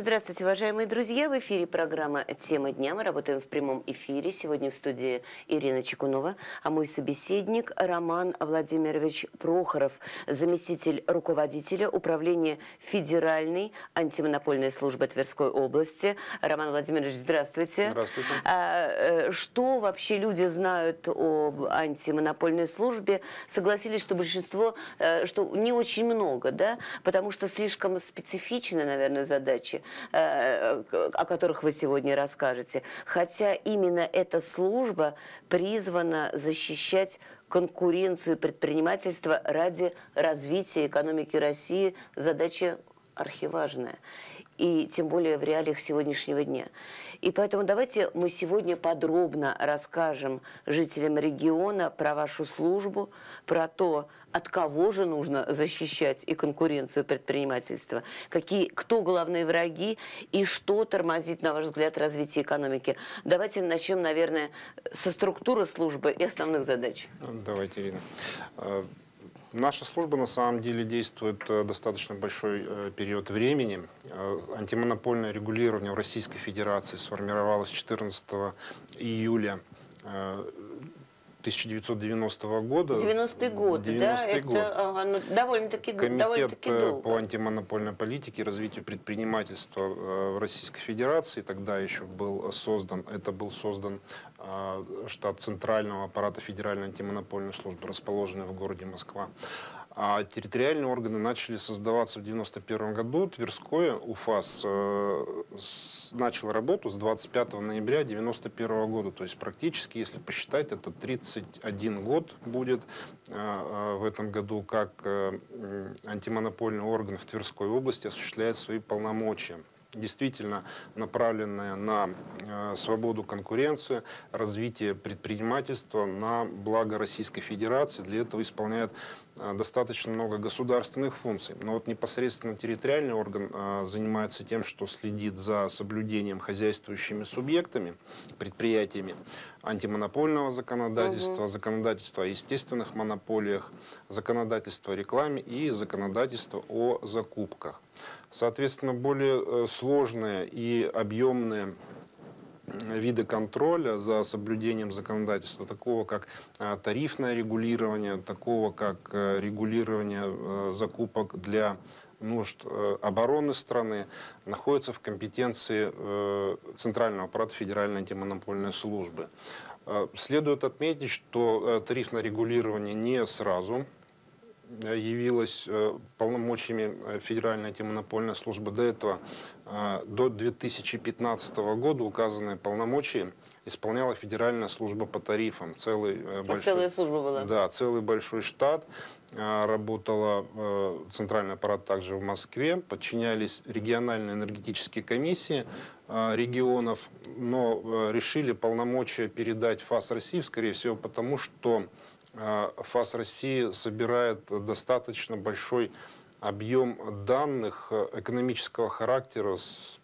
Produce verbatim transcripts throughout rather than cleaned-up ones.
Здравствуйте, уважаемые друзья! В эфире программа «Тема дня». Мы работаем в прямом эфире. Сегодня в студии Ирина Чекунова, а мой собеседник Роман Владимирович Прохоров, заместитель руководителя Управления Федеральной антимонопольной службы Тверской области. Роман Владимирович, здравствуйте. Здравствуйте. А, что вообще люди знают об антимонопольной службе? Согласились, что большинство, что не очень много, да? Потому что слишком специфичны, наверное, задачи, о которых вы сегодня расскажете. Хотя именно эта служба призвана защищать конкуренцию предпринимательства ради развития экономики России. Задача архиважная. И тем более в реалиях сегодняшнего дня. И поэтому давайте мы сегодня подробно расскажем жителям региона про вашу службу, про то, от кого же нужно защищать и конкуренцию предпринимательства, какие, кто главные враги и что тормозит, на ваш взгляд, развитие экономики. Давайте начнем, наверное, со структуры службы и основных задач. Давайте, Ирина. Наша служба на самом деле действует достаточно большой период времени. Антимонопольное регулирование в Российской Федерации сформировалось четырнадцатого июля тысяча девятьсот девяностого года. девяностый год, да? Это ага, ну, довольно-таки довольно долго. По антимонопольной политике и развитию предпринимательства в Российской Федерации тогда еще был создан, это был создан штат Центрального аппарата Федеральной антимонопольной службы, расположенный в городе Москва. А территориальные органы начали создаваться в девяносто первом году. Тверское УФАС э, с, начал работу с двадцать пятого ноября девяносто первого года. То есть практически, если посчитать, это тридцать один год будет э, э, в этом году, как э, антимонопольный орган в Тверской области осуществляет свои полномочия, действительно направленная на э, свободу конкуренции, развитие предпринимательства на благо Российской Федерации. Для этого исполняет э, достаточно много государственных функций. Но вот непосредственно территориальный орган э, занимается тем, что следит за соблюдением хозяйствующими субъектами, предприятиями антимонопольного законодательства, угу. законодательства о естественных монополиях, законодательства о рекламе и законодательства о закупках. Соответственно, более сложные и объемные виды контроля за соблюдением законодательства, такого как тарифное регулирование, такого как регулирование закупок для нужд обороны страны, находятся в компетенции Центрального аппарата Федеральной антимонопольной службы. Следует отметить, что тарифное регулирование не сразу явилась полномочиями Федеральной антимонопольной службы. До этого, до две тысячи пятнадцатого года, указанные полномочия исполняла Федеральная служба по тарифам. Целый большой, целая служба была. Да, целый большой штат. Работала центральный аппарат также в Москве. Подчинялись региональные энергетические комиссии регионов, но решили полномочия передать ФАС России, скорее всего, потому что ФАС России собирает достаточно большой объем данных экономического характера с,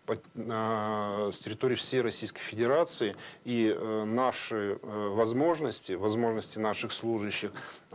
с территории всей Российской Федерации, и наши возможности, возможности наших служащих,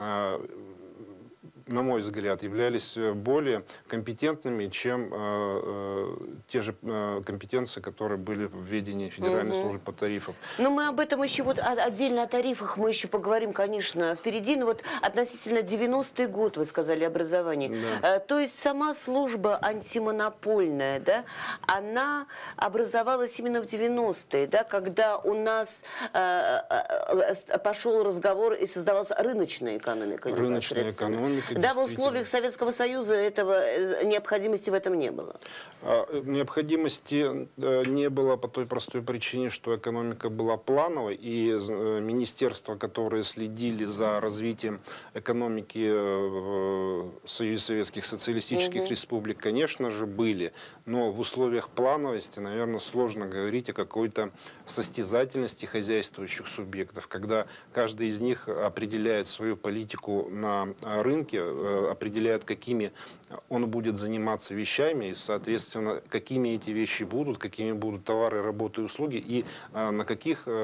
на мой взгляд, являлись более компетентными, чем э, те же э, компетенции, которые были в ведении Федеральной угу. службы по тарифам. Но мы об этом еще вот отдельно о тарифах мы еще поговорим, конечно, впереди. Но вот относительно девяностый год, вы сказали, образование. Да. А, то есть сама служба антимонопольная, да, она образовалась именно в девяностые, да, когда у нас а, а, пошел разговор и создавалась рыночная экономика. Рыночная экономика. Да, в условиях Советского Союза этого, необходимости в этом не было. Необходимости не было по той простой причине, что экономика была плановой, и министерства, которые следили за развитием экономики в Союзе Советских Социалистических угу. Республик, конечно же, были. Но в условиях плановости, наверное, сложно говорить о какой-то состязательности хозяйствующих субъектов, когда каждый из них определяет свою политику на рынке, определяет, какими он будет заниматься вещами, и, соответственно, какими эти вещи будут, какими будут товары, работы и услуги, и на каких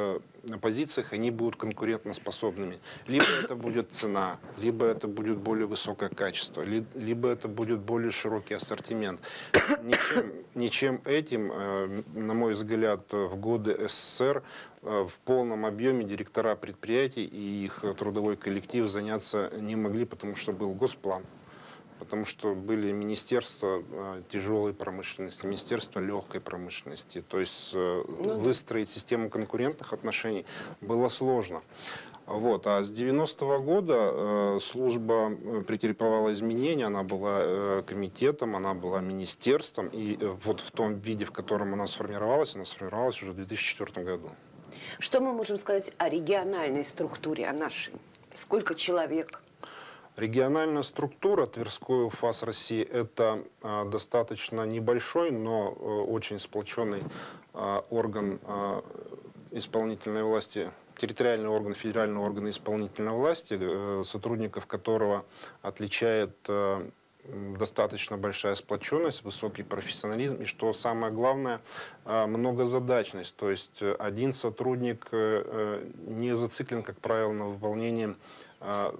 позициях они будут конкурентоспособными. Либо это будет цена, либо это будет более высокое качество, либо это будет более широкий ассортимент. Ничем, ничем этим, на мой взгляд, в годы СССР в полном объеме директора предприятий и их трудовой коллектив заняться не могли, потому что был госплан. Потому что были министерства тяжелой промышленности, министерства легкой промышленности. То есть ну, выстроить систему конкурентных отношений было сложно. Вот. А с девяностого года служба претерпевала изменения, она была комитетом, она была министерством. И вот в том виде, в котором она сформировалась, она сформировалась уже в две тысячи четвёртом году. Что мы можем сказать о региональной структуре, о нашей? Сколько человек? Региональная структура Тверской УФАС России – это а, достаточно небольшой, но а, очень сплоченный а, орган а, исполнительной власти, территориальный орган федерального органа исполнительной власти, а, сотрудников которого отличает а, достаточно большая сплоченность, высокий профессионализм и, что самое главное, а, многозадачность. То есть один сотрудник а, не зациклен, как правило, на выполнении а,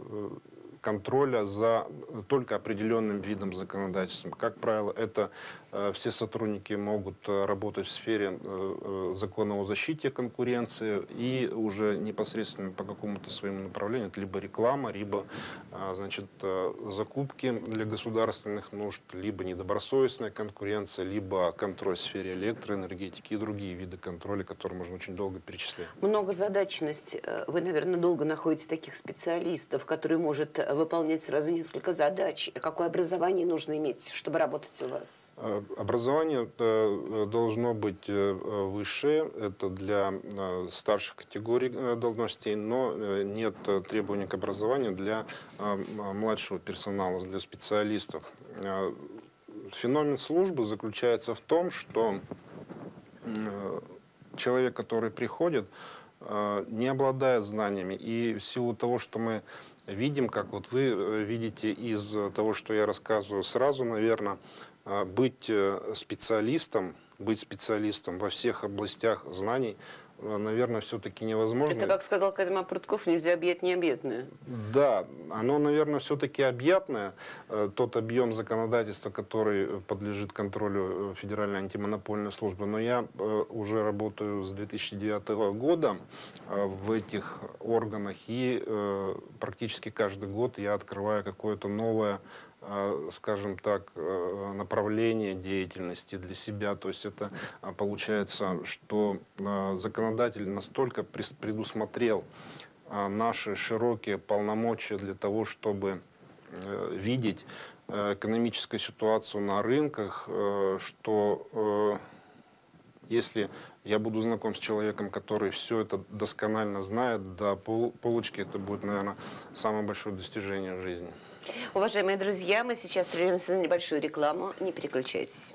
контроля за только определенным видом законодательства. Как правило, это э, все сотрудники могут э, работать в сфере э, закона о защите конкуренции и уже непосредственно по какому-то своему направлению, это либо реклама, либо э, значит, э, закупки для государственных нужд, либо недобросовестная конкуренция, либо контроль в сфере электроэнергетики и другие виды контроля, которые можно очень долго перечислять. Многозадачность. Вы, наверное, долго находите таких специалистов, которые может выполнять сразу несколько задач. Какое образование нужно иметь, чтобы работать у вас? Образование должно быть высшее, это для старших категорий должностей, но нет требований к образованию для младшего персонала, для специалистов. Феномен службы заключается в том, что человек, который приходит, не обладает знаниями, и в силу того, что мы видим, как вот вы видите из того, что я рассказываю, сразу, наверное, быть специалистом, быть специалистом во всех областях знаний, наверное, все-таки невозможно. Это, как сказал Козьма Прутков, нельзя объять необъятное. Да, оно, наверное, все-таки объятное. Тот объем законодательства, который подлежит контролю Федеральной антимонопольной службы. Но я уже работаю с две тысячи девятого года в этих органах, и практически каждый год я открываю какое-то новое, скажем так, направление деятельности для себя. То есть это получается, что законодатель настолько предусмотрел наши широкие полномочия для того, чтобы видеть экономическую ситуацию на рынках, что если я буду знаком с человеком, который все это досконально знает, до полочки, это будет, наверное, самое большое достижение в жизни. Уважаемые друзья, мы сейчас прервемся на небольшую рекламу. Не переключайтесь.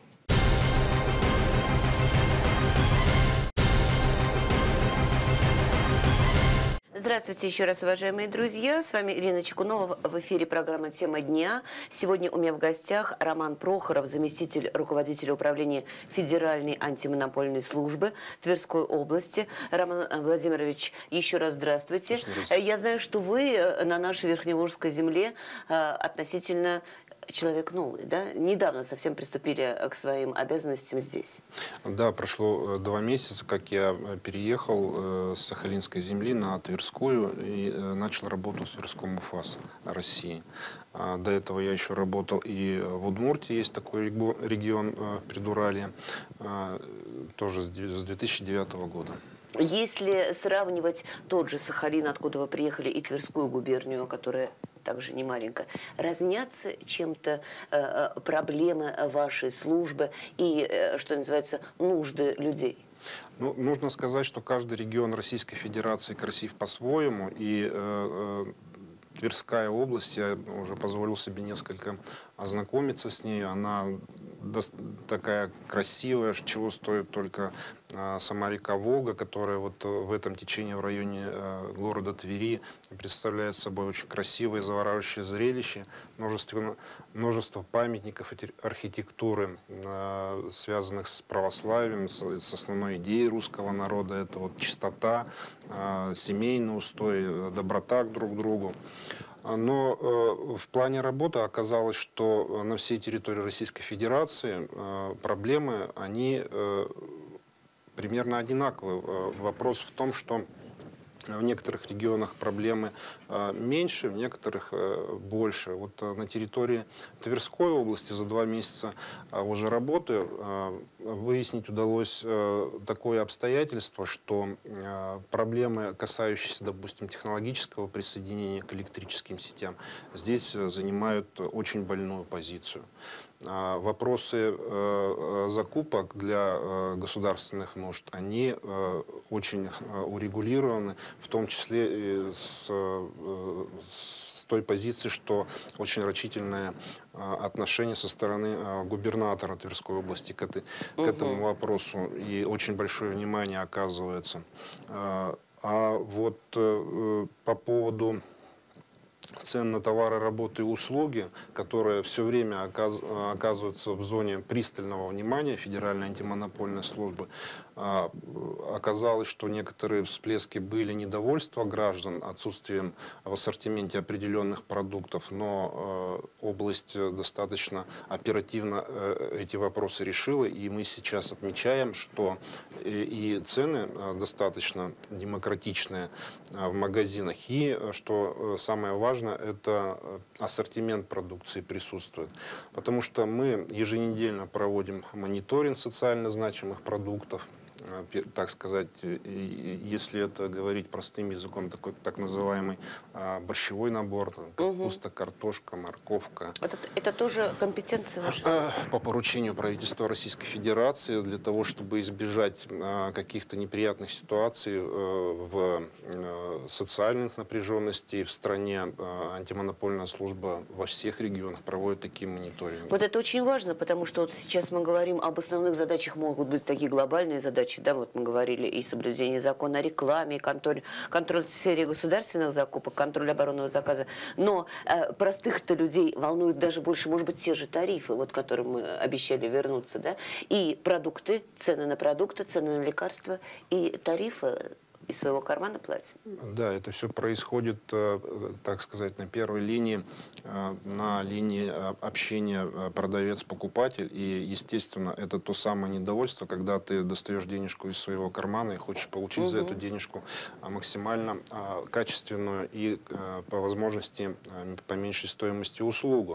Здравствуйте еще раз, уважаемые друзья. С вами Ирина Чекунова. В эфире программа «Тема дня». Сегодня у меня в гостях Роман Прохоров, заместитель руководителя управления Федеральной антимонопольной службы Тверской области. Роман Владимирович, еще раз здравствуйте. здравствуйте. Я знаю, что вы на нашей Верхневолжской земле относительно человек новый, да? Недавно совсем приступили к своим обязанностям здесь. Да, прошло два месяца, как я переехал с Сахалинской земли на Тверскую и начал работу в Тверском УФАС России. До этого я еще работал и в Удмуртии, есть такой регион в Придуралье, тоже с две тысячи девятого года. Если сравнивать тот же Сахалин, откуда вы приехали, и Тверскую губернию, которая также не маленькая, разнятся чем-то э, проблемы вашей службы и, э, что называется, нужды людей? Ну, нужно сказать, что каждый регион Российской Федерации красив по-своему, и э, э, Тверская область, я уже позволил себе несколько ознакомиться с ней, она такая красивая, чего стоит только сама река Волга, которая вот в этом течении в районе города Твери представляет собой очень красивое, завораживающее зрелище, множество, множество памятников архитектуры, связанных с православием, с, с основной идеей русского народа. Это вот чистота, семейный устой, доброта друг к другу. Но э, в плане работы оказалось, что на всей территории Российской Федерации э, проблемы, они э, примерно одинаковые. Вопрос в том, что в некоторых регионах проблемы э, меньше, в некоторых э, больше. Вот э, на территории Тверской области за два месяца э, уже работы э, выяснить удалось э, такое обстоятельство, что э, проблемы, касающиеся, допустим, технологического присоединения к электрическим сетям, здесь э, занимают очень больную позицию. Вопросы э, закупок для э, государственных нужд, они э, очень урегулированы, в том числе и с, э, с той позиции, что очень рачительное э, отношение со стороны э, губернатора Тверской области к, этой, к этому вопросу, и очень большое внимание оказывается. Э, а вот э, по поводу цен на товары, работы и услуги, которые все время оказываются в зоне пристального внимания Федеральной антимонопольной службы, оказалось, что некоторые всплески были недовольства граждан отсутствием в ассортименте определенных продуктов, но область достаточно оперативно эти вопросы решила, и мы сейчас отмечаем, что и цены достаточно демократичные в магазинах, и, что самое важное, это ассортимент продукции присутствует. Потому что мы еженедельно проводим мониторинг социально значимых продуктов, так сказать, если это говорить простым языком, такой так называемый борщевой набор, капуста, угу. картошка, морковка. Это, это тоже компетенция ваша? По поручению правительства Российской Федерации, для того, чтобы избежать каких-то неприятных ситуаций в социальных напряженностей в стране, антимонопольная служба во всех регионах проводит такие мониторинги. Вот это очень важно, потому что вот сейчас мы говорим об основных задачах, могут быть такие глобальные задачи. Да, вот мы говорили и соблюдение закона о рекламе, и контроль, контроль в сфере государственных закупок, контроль оборонного заказа. Но э, простых-то людей волнуют даже больше, может быть, те же тарифы, вот, к которым мы обещали вернуться, да, и продукты, цены на продукты, цены на лекарства, и тарифы из своего кармана платим. Да, это все происходит, так сказать, на первой линии, на линии общения продавец-покупатель. И, естественно, это то самое недовольство, когда ты достаешь денежку из своего кармана и хочешь получить угу. за эту денежку максимально качественную и, по возможности, по меньшей стоимости услугу.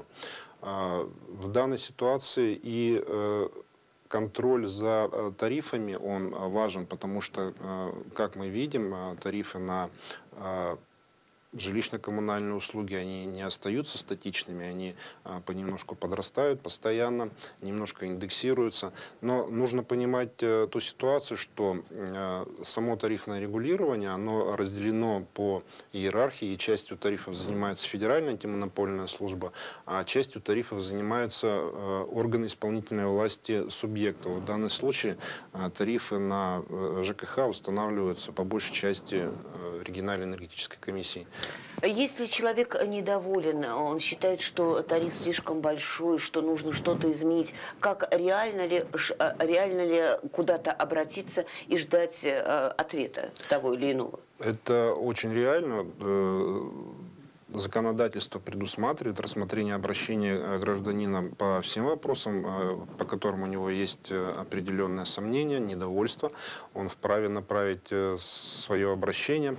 В данной ситуации и контроль за тарифами, он важен, потому что, как мы видим, тарифы на жилищно-коммунальные услуги, они не остаются статичными, они а, понемножку подрастают постоянно, немножко индексируются. Но нужно понимать а, ту ситуацию, что а, само тарифное регулирование, оно разделено по иерархии, и частью тарифов занимается Федеральная антимонопольная служба, а частью тарифов занимаются а, органы исполнительной власти субъектов. В данном случае а, тарифы на а, ЖКХ устанавливаются по большей части а, региональной энергетической комиссией. Если человек недоволен, он считает, что тариф слишком большой, что нужно что-то изменить, как реально ли, реально ли куда-то обратиться и ждать ответа того или иного? Это очень реально. Законодательство предусматривает рассмотрение обращения гражданина по всем вопросам, по которым у него есть определенное сомнение, недовольство. Он вправе направить свое обращение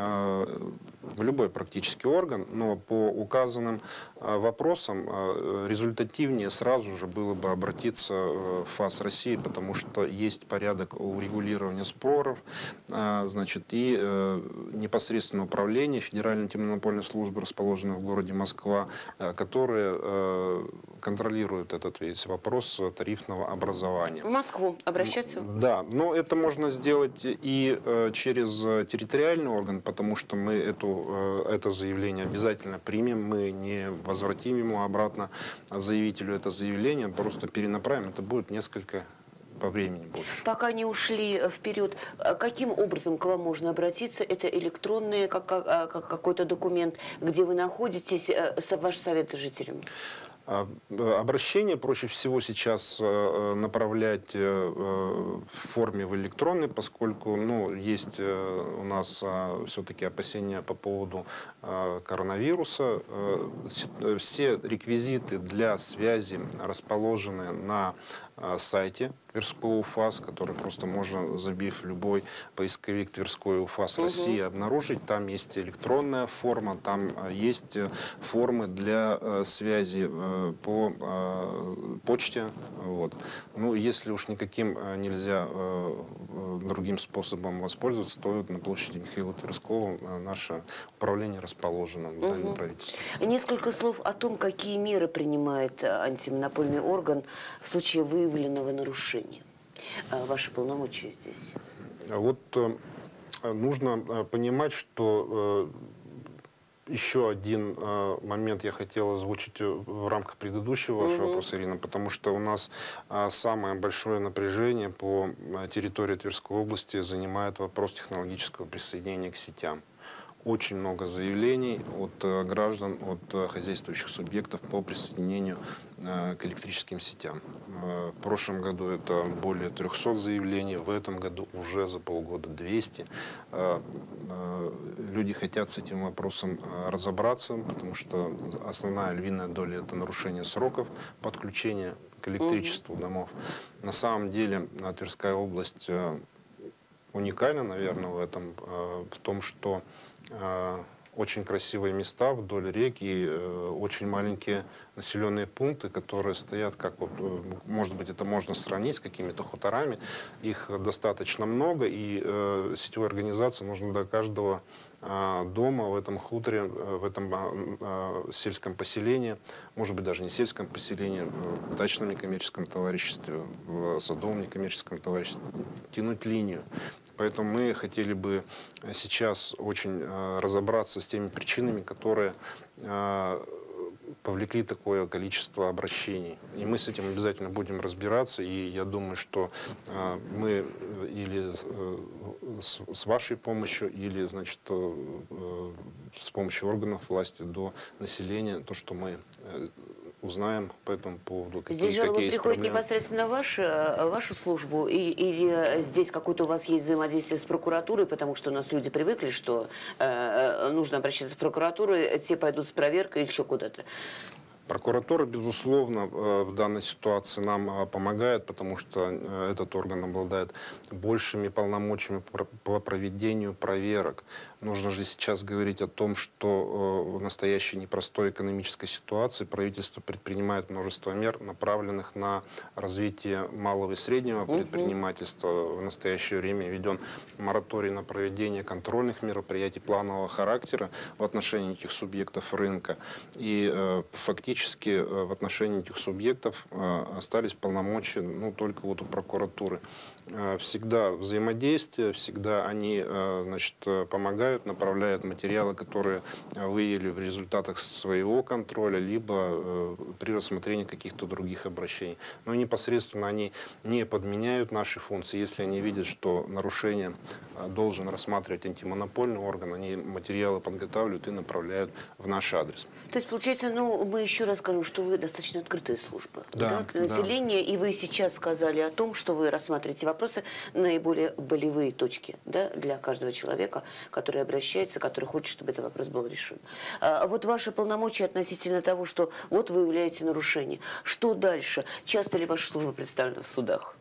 в любой практически орган, но по указанным вопросам результативнее сразу же было бы обратиться в ФАС России, потому что есть порядок урегулирования споров, значит, и непосредственно управление Федеральной антимонопольной службы, расположенной в городе Москва, которые контролирует этот весь вопрос тарифного образования. В Москву обращаться? Да, но это можно сделать и э, через территориальный орган, потому что мы эту, э, это заявление обязательно примем, мы не возвратим ему обратно заявителю это заявление, просто перенаправим, это будет несколько по времени больше. Пока не ушли вперед, каким образом к вам можно обратиться? Это электронный как, как, какой-то документ, где вы находитесь, ваш совет жителям? Обращение проще всего сейчас направлять в форме в электронной, поскольку ну, есть у нас все-таки опасения по поводу коронавируса. Все реквизиты для связи расположены на сайте Тверской УФАС, который просто можно, забив любой поисковик Тверской УФАС России, угу. обнаружить. Там есть электронная форма, там есть формы для связи по почте. Вот. Ну, если уж никаким нельзя другим способом воспользоваться, то на площади Михаила Тверского наше управление расположено в здании угу. правительства. Несколько слов о том, какие меры принимает антимонопольный орган в случае выявленного нарушения. Ваши полномочия здесь? Вот нужно понимать, что еще один момент я хотел озвучить в рамках предыдущего вашего угу. вопроса, Ирина, потому что у нас самое большое напряжение по территории Тверской области занимает вопрос технологического присоединения к сетям. Очень много заявлений от граждан, от хозяйствующих субъектов по присоединению к электрическим сетям. В прошлом году это более трёхсот заявлений, в этом году уже за полгода двести. Люди хотят с этим вопросом разобраться, потому что основная львиная доля – это нарушение сроков подключения к электричеству домов. На самом деле Тверская область уникальна, наверное, в этом, в том, что очень красивые места вдоль реки, очень маленькие населенные пункты, которые стоят, как вот, может быть, это можно сравнить с какими-то хуторами. Их достаточно много, и э, сетевой организации нужно до каждого э, дома в этом хуторе, в этом э, сельском поселении, может быть, даже не сельском поселении, в дачном некоммерческом товариществе, в садовом некоммерческом товариществе, тянуть линию. Поэтому мы хотели бы сейчас очень э, разобраться с теми причинами, которые э, повлекли такое количество обращений. И мы с этим обязательно будем разбираться. И я думаю, что э, мы или э, с, с вашей помощью, или, значит, э, с помощью органов власти до населения, то, что мы э, узнаем по этому поводу. Здесь жалоба приходит непосредственно в вашу, вашу службу, или, или здесь какое-то у вас есть взаимодействие с прокуратурой, потому что у нас люди привыкли, что э, нужно обращаться в прокуратуру, те пойдут с проверкой или еще куда-то. Прокуратура, безусловно, в данной ситуации нам помогает, потому что этот орган обладает большими полномочиями по проведению проверок. Нужно же сейчас говорить о том, что в настоящей непростой экономической ситуации правительство предпринимает множество мер, направленных на развитие малого и среднего предпринимательства. В настоящее время введен мораторий на проведение контрольных мероприятий планового характера в отношении этих субъектов рынка. И э, фактически э, в отношении этих субъектов э, остались полномочия ну, только вот у прокуратуры. Э, всегда взаимодействие, всегда они э, значит, помогают, направляют материалы, которые выявили в результатах своего контроля, либо э, при рассмотрении каких-то других обращений. Но непосредственно они не подменяют наши функции. Если они видят, что нарушение должен рассматривать антимонопольный орган, они материалы подготавливают и направляют в наш адрес. То есть, получается, ну, мы еще раз скажем, что вы достаточно открытая служба да, да, для населения, да. И вы сейчас сказали о том, что вы рассматриваете вопросы, наиболее болевые точки, да, для каждого человека, который обращается, который хочет, чтобы этот вопрос был решен. А вот ваши полномочия относительно того, что вот вы выявляете нарушение. Что дальше? Часто ли ваша служба представлена в судах?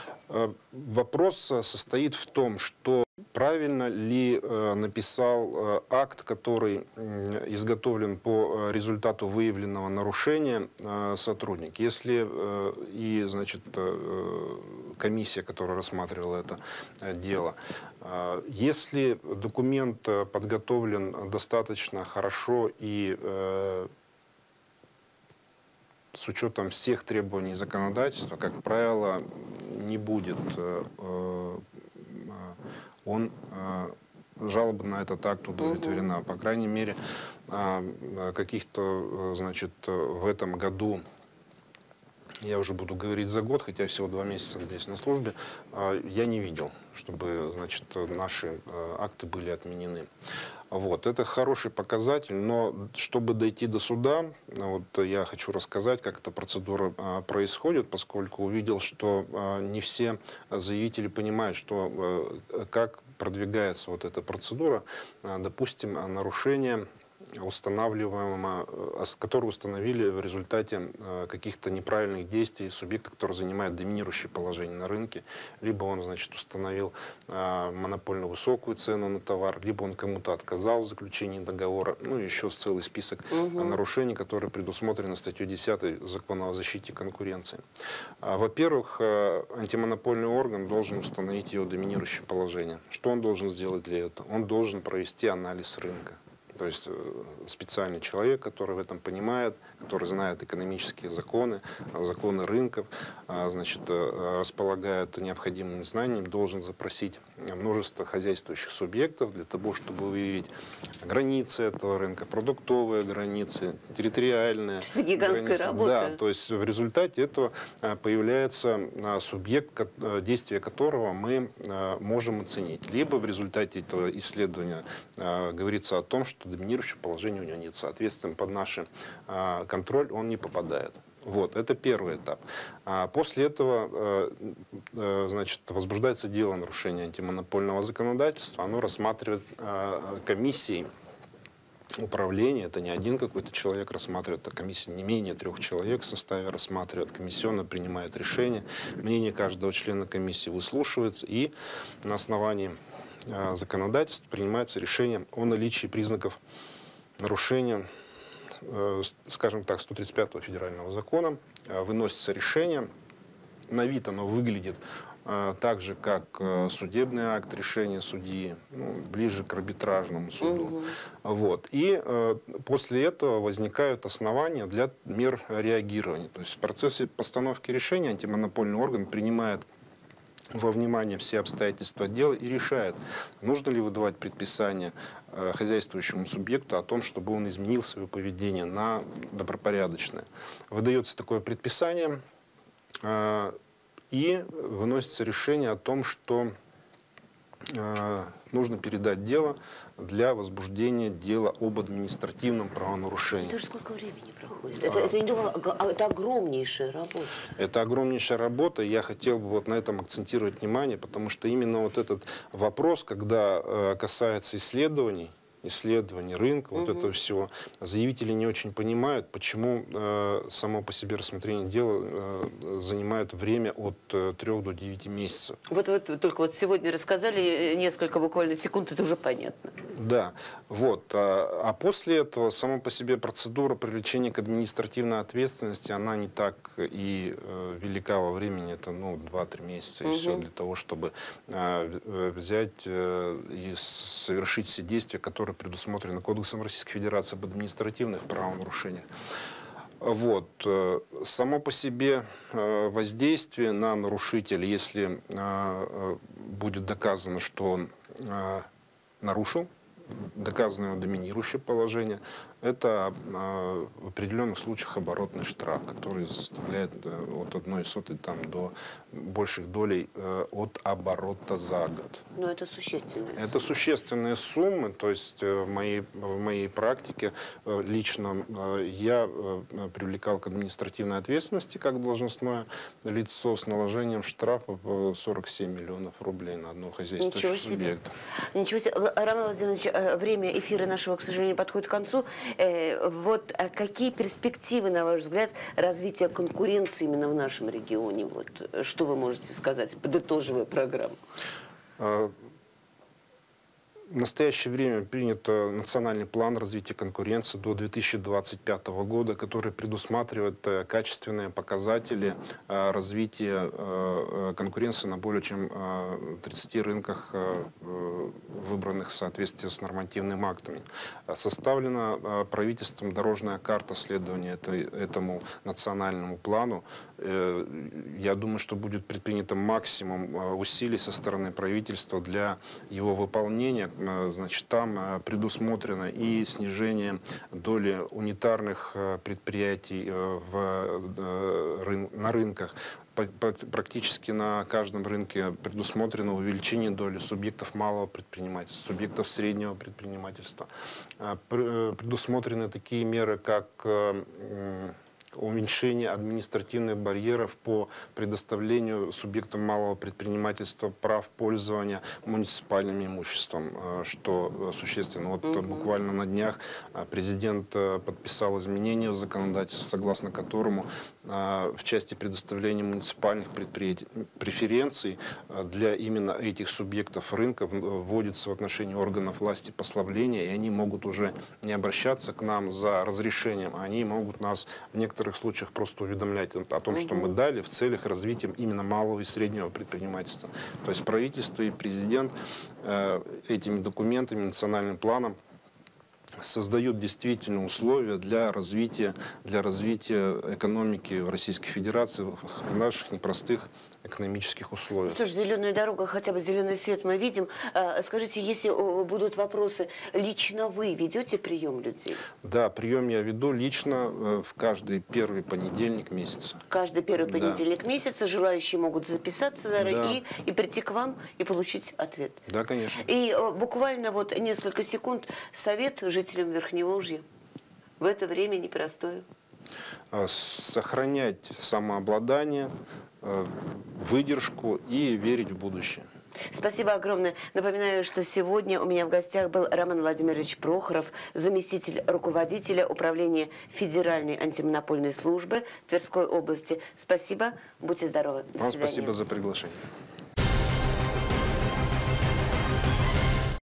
Вопрос состоит в том, что правильно ли э, написал э, акт, который э, изготовлен по результату выявленного нарушения э, сотрудник. Если э, и, значит, э, комиссия, которая рассматривала это э, дело, э, если документ подготовлен достаточно хорошо и э, с учетом всех требований законодательства, как правило, не будет он жалоба на этот акт удовлетворена. Угу. По крайней мере, каких-то, значит, в этом году, я уже буду говорить за год, хотя всего два месяца здесь на службе, я не видел, чтобы, значит, наши акты были отменены. Вот. Это хороший показатель, но чтобы дойти до суда, вот я хочу рассказать, как эта процедура а, происходит, поскольку увидел, что а, не все заявители понимают, что, а, как продвигается вот эта процедура. А, допустим, нарушение, устанавливаемое, которое установили в результате каких-то неправильных действий субъекта, который занимает доминирующее положение на рынке. Либо он, значит, установил монопольно высокую цену на товар, либо он кому-то отказал в заключении договора. Ну, еще целый список угу. нарушений, которые предусмотрены статьей десятой Закона о защите конкуренции. Во-первых, антимонопольный орган должен установить его доминирующее положение. Что он должен сделать для этого? Он должен провести анализ рынка. То есть специальный человек, который в этом понимает, который знает экономические законы, законы рынков, значит, располагает необходимыми знаниями, должен запросить множество хозяйствующих субъектов для того, чтобы выявить границы этого рынка, продуктовые границы, территориальные. Это гигантская границы. работа. Да, то есть в результате этого появляется субъект, действия которого мы можем оценить. Либо в результате этого исследования говорится о том, что доминирующее положение у него нет. Соответственно, под наш а, контроль он не попадает. Вот, это первый этап. А после этого, а, а, значит, возбуждается дело о нарушении антимонопольного законодательства. Оно рассматривает а, комиссией управления. Это не один какой-то человек рассматривает, а комиссия не менее трех человек в составе рассматривает. Комиссионно принимает решение. Мнение каждого члена комиссии выслушивается, и на основании законодательства принимается решение о наличии признаков нарушения, скажем так, сто тридцать пятого федерального закона. Выносится решение. На вид оно выглядит так же, как судебный акт решения судьи, ну, ближе к арбитражному суду. Угу. Вот. И э, после этого возникают основания для мер реагирования. То есть в процессе постановки решения антимонопольный орган принимает во внимание все обстоятельства дела и решает, нужно ли выдавать предписание э, хозяйствующему субъекту о том, чтобы он изменил свое поведение на добропорядочное. Выдается такое предписание, э, и выносится решение о том, что э, нужно передать дело для возбуждения дела об административном правонарушении. Это же сколько времени проходит? Это, это, это, это огромнейшая работа. Это огромнейшая работа. Я хотел бы вот на этом акцентировать внимание, потому что именно вот этот вопрос, когда э, касается исследований, исследований рынка, угу. вот этого всего, заявители не очень понимают, почему э, само по себе рассмотрение дела э, занимает время от э, трёх до девяти месяцев. Вот вы только вот сегодня рассказали несколько буквально секунд, это уже понятно. Да, вот. А, а после этого само по себе процедура привлечения к административной ответственности, она не так и э, велика во времени, это ну два-три месяца, угу. и все для того, чтобы э, взять э, и совершить все действия, которые предусмотрено Кодексом Российской Федерации об административных правонарушениях. Вот. Само по себе воздействие на нарушителя, если будет доказано, что он нарушил, доказано его доминирующее положение, это э, в определенных случаях оборотный штраф, который составляет э, от одной сотой там, до больших долей э, от оборота за год. Но это существенные суммы. Это существенные суммы. То есть э, в, моей, в моей практике э, лично э, я э, привлекал к административной ответственности как должностное лицо с наложением штрафа в сорок семь миллионов рублей на одного хозяйствующего субъекта. Ничего себе. Роман Владимирович, время эфира нашего, к сожалению, подходит к концу. Вот какие перспективы, на ваш взгляд, развития конкуренции именно в нашем регионе? Вот, что вы можете сказать, подытоживая программу? В настоящее время принят национальный план развития конкуренции до две тысячи двадцать пятого года, который предусматривает качественные показатели развития конкуренции на более чем тридцати рынках, выбранных в соответствии с нормативными актами. Составлена правительством дорожная карта следования этому национальному плану. Я думаю, что будет предпринято максимум усилий со стороны правительства для его выполнения. Значит, там предусмотрено и снижение доли унитарных предприятий в, на рынках. Практически на каждом рынке предусмотрено увеличение доли субъектов малого предпринимательства, субъектов среднего предпринимательства. Предусмотрены такие меры, как уменьшение административных барьеров по предоставлению субъектам малого предпринимательства прав пользования муниципальным имуществом, что существенно. Вот угу. буквально на днях президент подписал изменения в законодательство, согласно которому в части предоставления муниципальных предприятий преференций для именно этих субъектов рынка вводится в отношении органов власти послабления, и они могут уже не обращаться к нам за разрешением, они могут нас в некоторых В некоторых случаях просто уведомлять о том, что мы дали в целях развития именно малого и среднего предпринимательства. То есть правительство и президент э, этими документами, национальным планом создают действительно условия для развития, для развития экономики в Российской Федерации в наших непростых экономических условиях. Что ж, зеленая дорога, хотя бы зеленый свет мы видим. Скажите, если будут вопросы, лично вы ведете прием людей? Да, прием я веду лично в каждый первый понедельник месяца. Каждый первый понедельник да. месяца желающие могут записаться заранее да. и, и прийти к вам и получить ответ. Да, конечно. И буквально вот несколько секунд совет жителям Верхневолжья в это время непростое. Сохранять самообладание, выдержку и верить в будущее. Спасибо огромное. Напоминаю, что сегодня у меня в гостях был Роман Владимирович Прохоров, заместитель руководителя управления Федеральной антимонопольной службы Тверской области. Спасибо. Будьте здоровы. До Вам свидания. спасибо за приглашение.